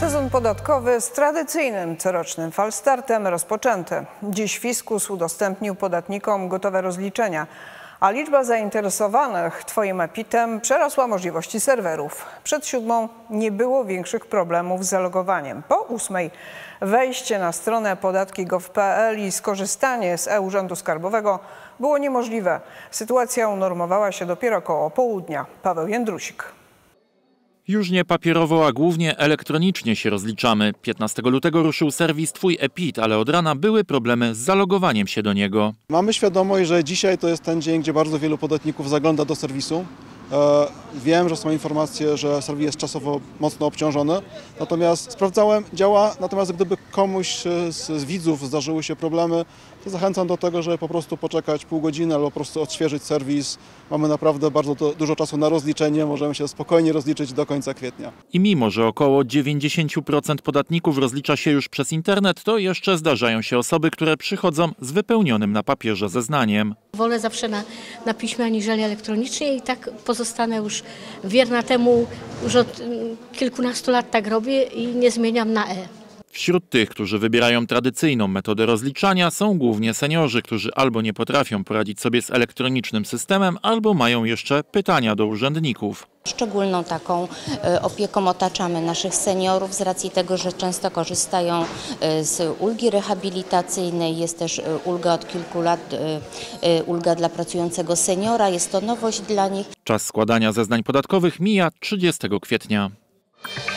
Sezon podatkowy z tradycyjnym corocznym falstartem rozpoczęty. Dziś fiskus udostępnił podatnikom gotowe rozliczenia, a liczba zainteresowanych Twoim e-PIT-em przerosła możliwości serwerów. Przed 7 nie było większych problemów z zalogowaniem. Po 8 wejście na stronę podatki.gov.pl i skorzystanie z e-Urzędu Skarbowego było niemożliwe. Sytuacja unormowała się dopiero koło południa. Paweł Jędrusik. Już nie papierowo, a głównie elektronicznie się rozliczamy. 15 lutego ruszył serwis Twój e-PIT, ale od rana były problemy z zalogowaniem się do niego. Mamy świadomość, że dzisiaj to jest ten dzień, gdzie bardzo wielu podatników zagląda do serwisu. Wiem, że są informacje, że serwis jest czasowo mocno obciążony, natomiast sprawdzałem, działa, natomiast gdyby komuś z widzów zdarzyły się problemy, to zachęcam do tego, żeby po prostu poczekać pół godziny albo po prostu odświeżyć serwis. Mamy naprawdę bardzo dużo czasu na rozliczenie, możemy się spokojnie rozliczyć do końca kwietnia. I mimo, że około 90% podatników rozlicza się już przez internet, to jeszcze zdarzają się osoby, które przychodzą z wypełnionym na papierze zeznaniem. Wolę zawsze na piśmie aniżeli elektronicznie i tak pozostanę już wierna temu, już od kilkunastu lat tak robię i nie zmieniam na e. Wśród tych, którzy wybierają tradycyjną metodę rozliczania, są głównie seniorzy, którzy albo nie potrafią poradzić sobie z elektronicznym systemem, albo mają jeszcze pytania do urzędników. Szczególną taką opieką otaczamy naszych seniorów z racji tego, że często korzystają z ulgi rehabilitacyjnej. Jest też ulga od kilku lat, ulga dla pracującego seniora. Jest to nowość dla nich. Czas składania zeznań podatkowych mija 30 kwietnia.